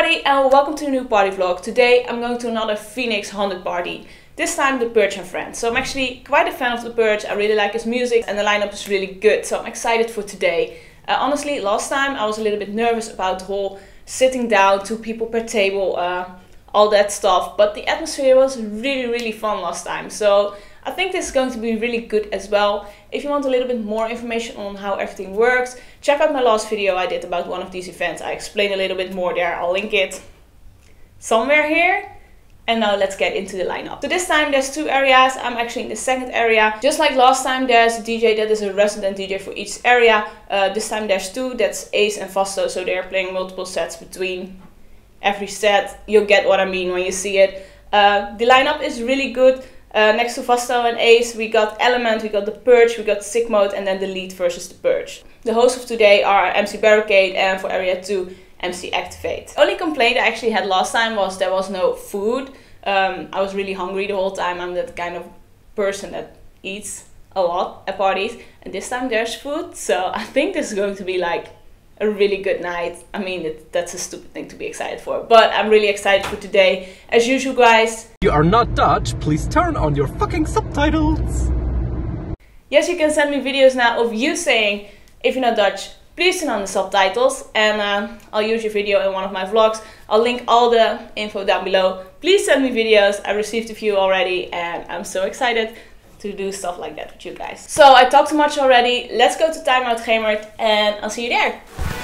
everybody and welcome to a new party vlog. Today I'm going to another Phoenix Haunted party. This time The Purge and Friends. So I'm actually quite a fan of The Purge. I really like his music and the lineup is really good. So I'm excited for today. Honestly, last time I was a little bit nervous about the whole sitting down, 2 people per table, all that stuff. But the atmosphere was really fun last time. So I think this is going to be really good as well. If you want a little bit more information on how everything works, check out my last video I did about one of these events. I explain a little bit more there. I'll link it somewhere here. And now let's get into the lineup. So this time there's 2 areas. I'm actually in the second area. Just like last time, there's a DJ that is a resident DJ for each area. This time there's 2. That's Ace and Vasto. So they're playing multiple sets between every set. You'll get what I mean when you see it. The lineup is really good. Next to Vasto and Ace, we got Element, we got The Purge, we got Sick Mode, and then Delete versus The Purge. The hosts of today are MC Barricade and for Area 2, MC Activate. The only complaint I actually had last time was there was no food. I was really hungry the whole time. I'm that kind of person that eats a lot at parties. And this time there's food, so I think this is going to be like a really good night. I mean, that's a stupid thing to be excited for, but I'm really excited for today. As usual, guys. You are not Dutch, please turn on your fucking subtitles. Yes, you can send me videos now of you saying, if you're not Dutch, please turn on the subtitles, and I'll use your video in one of my vlogs. I'll link all the info down below. Please send me videos. I received a few already, and I'm so excited to do stuff like that with you guys. So I talked too much already. Let's go to Timeout Gemert, and I'll see you there.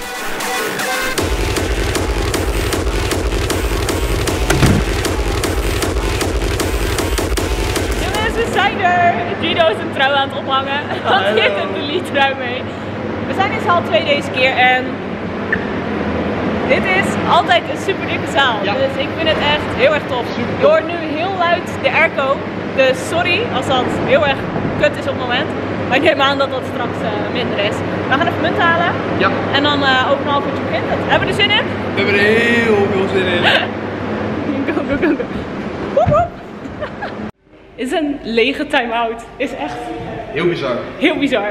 Jongens, we zijn er! Gino is een trui aan het ophangen, want hij heeft een Delete trui mee. We zijn in zaal 2 deze keer en dit is altijd een super dikke zaal. Ja. Dus ik vind het echt heel erg tof. Je hoort nu heel luid de airco. Dus sorry als dat heel erg kut is op het moment. Maar ik neem aan dat dat straks minder is. We gaan even munt halen. Ja. En dan over een half uurtje begint het. Hebben we er zin in? We hebben er heel veel zin in. Go. Woep woep. Is een lege time-out. Is echt heel bizar. Heel bizar.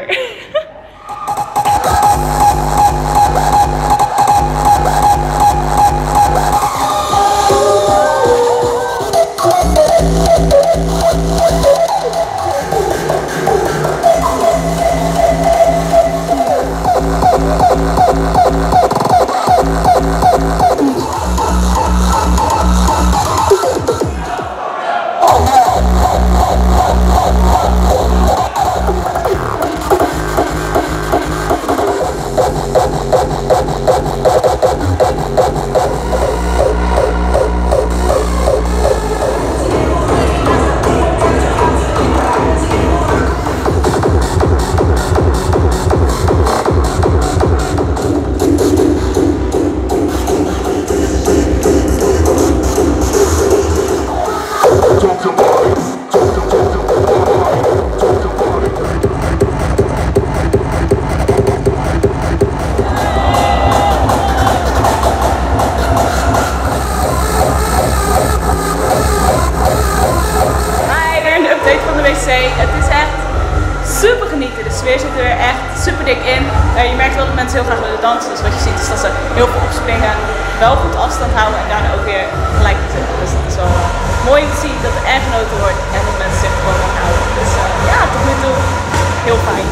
Het is echt super genieten. De sfeer zit er echt super dik in. Je merkt wel dat mensen heel graag willen dansen. Dus wat je ziet is dat ze heel veel opspringen, wel goed afstand houden en daarna ook weer gelijk zitten. Dus dat is wel mooi om te zien dat er erg genoten wordt en dat mensen zich gewoon aan houden. Dus ja, tot nu toe heel fijn.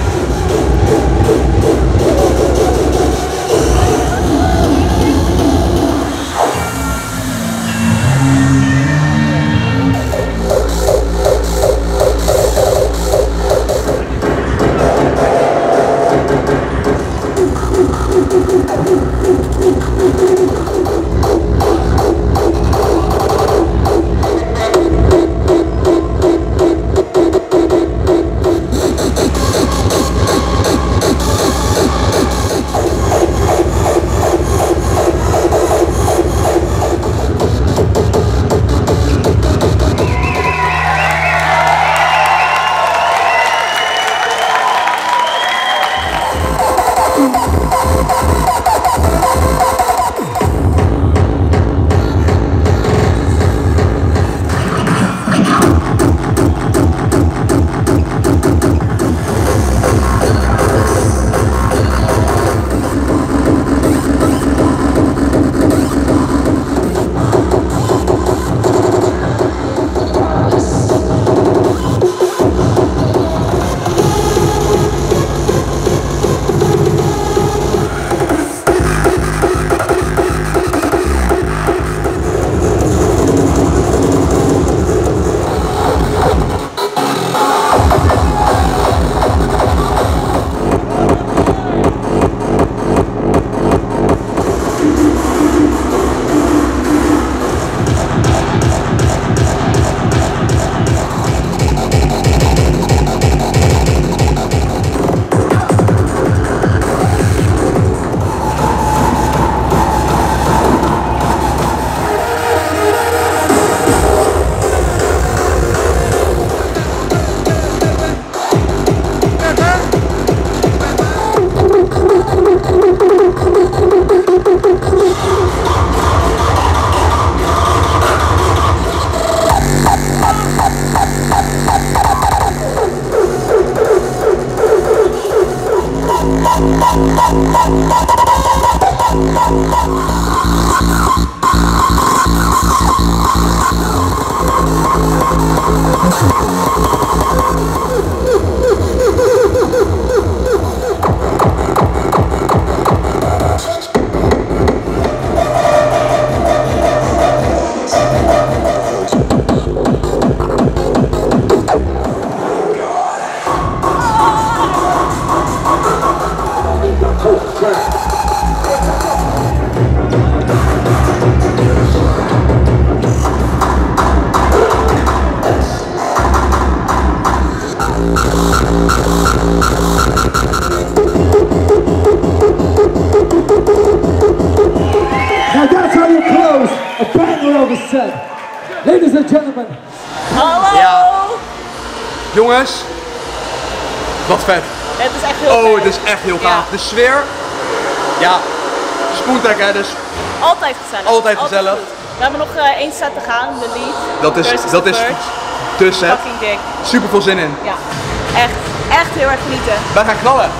Now that's how you close a banger of a set. Ladies and gentlemen. Hallo! Ja. Jongens, wat vet. Het is echt heel Oh, vet. het is echt heel gaaf. Ja. De sfeer, ja, Spoontek hè, dus Altijd gezellig. Altijd gezellig. goed. We hebben nog 1 set te gaan, de lead. dat is versus de set. fucking dik. Super veel zin in. Ja, echt heel erg genieten. Wij gaan knallen.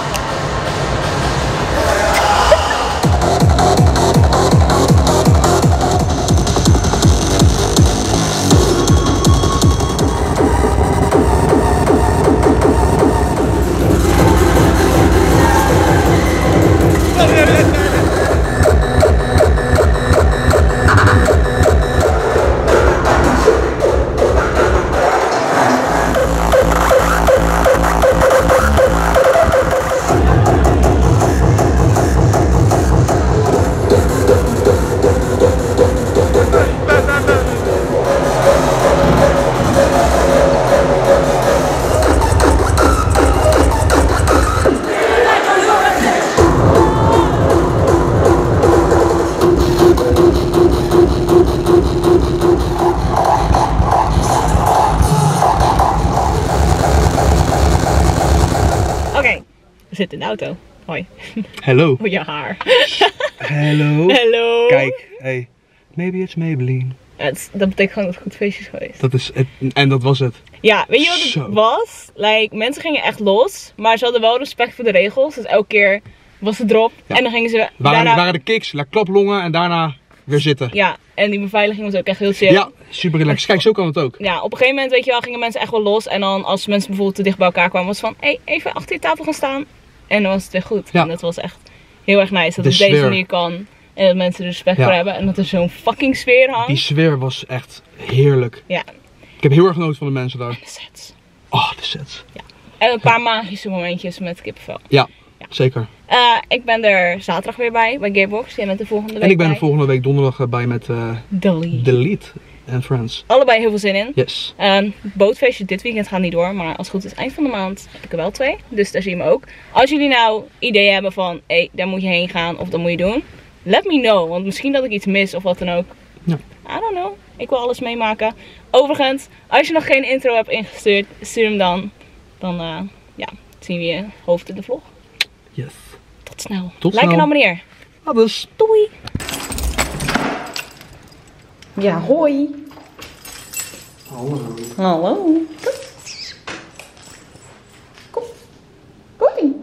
Oké, we zitten in de auto. Hoi. Hallo. Voor je haar. Hallo. Hallo. Kijk, hey, maybe it's Maybelline. Dat betekent gewoon dat het goed feestje is geweest. Dat is het, en dat was het. Ja, weet je wat het Zo. was? Like, mensen gingen echt los, maar ze hadden wel respect voor de regels. Dus elke keer was het erop Ja. en dan gingen ze Waren, waren de kicks, klaplongen en daarna weer zitten. Ja, en die beveiliging was ook echt heel chill. Ja, super relaxed. Kijk, zo kan het ook. Ja, op een gegeven moment, weet je wel, gingen mensen echt wel los. En dan als mensen bijvoorbeeld te dicht bij elkaar kwamen, was het van, hey, even achter je tafel gaan staan. En dan was het weer goed. Ja. En dat was echt heel erg nice, dat De het op deze sfeer. manier kan. En dat mensen er respect Ja. voor hebben. En dat er zo'n fucking sfeer hangt. Die sfeer was echt heerlijk. Ja, Ik heb heel erg genoten van de mensen daar. de sets. Oh, de sets. En een paar magische momentjes met kippenvel. Ja, zeker. Ik ben er zaterdag weer bij Gearbox. Jij bent de volgende week En ik ben er bij. volgende week donderdag bij met Delete. Delete en Friends. Allebei heel veel zin in. Yes. Bootfeestje dit weekend gaat niet door, maar als het goed is eind van de maand heb ik er wel 2. Dus daar zie je me ook. Als jullie nou ideeën hebben van, hé, daar moet je heen gaan of dat moet je doen. Let me know, want misschien dat ik iets mis of wat dan ook. Ja. I don't know. Ik wil alles meemaken. Overigens, als je nog geen intro hebt ingestuurd, stuur hem dan. Dan ja, zien we je hoofd in de vlog. Yes. Tot snel. Tot Like en snel. abonneer. Alles. Doei. Ja, hoi. Hallo. Hallo. Kom. Kom.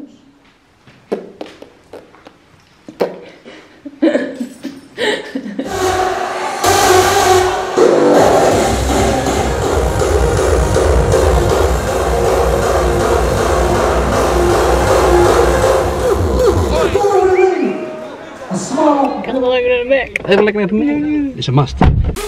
Ik ga nog wel lekker naar de bek. Even lekker naar de is een must.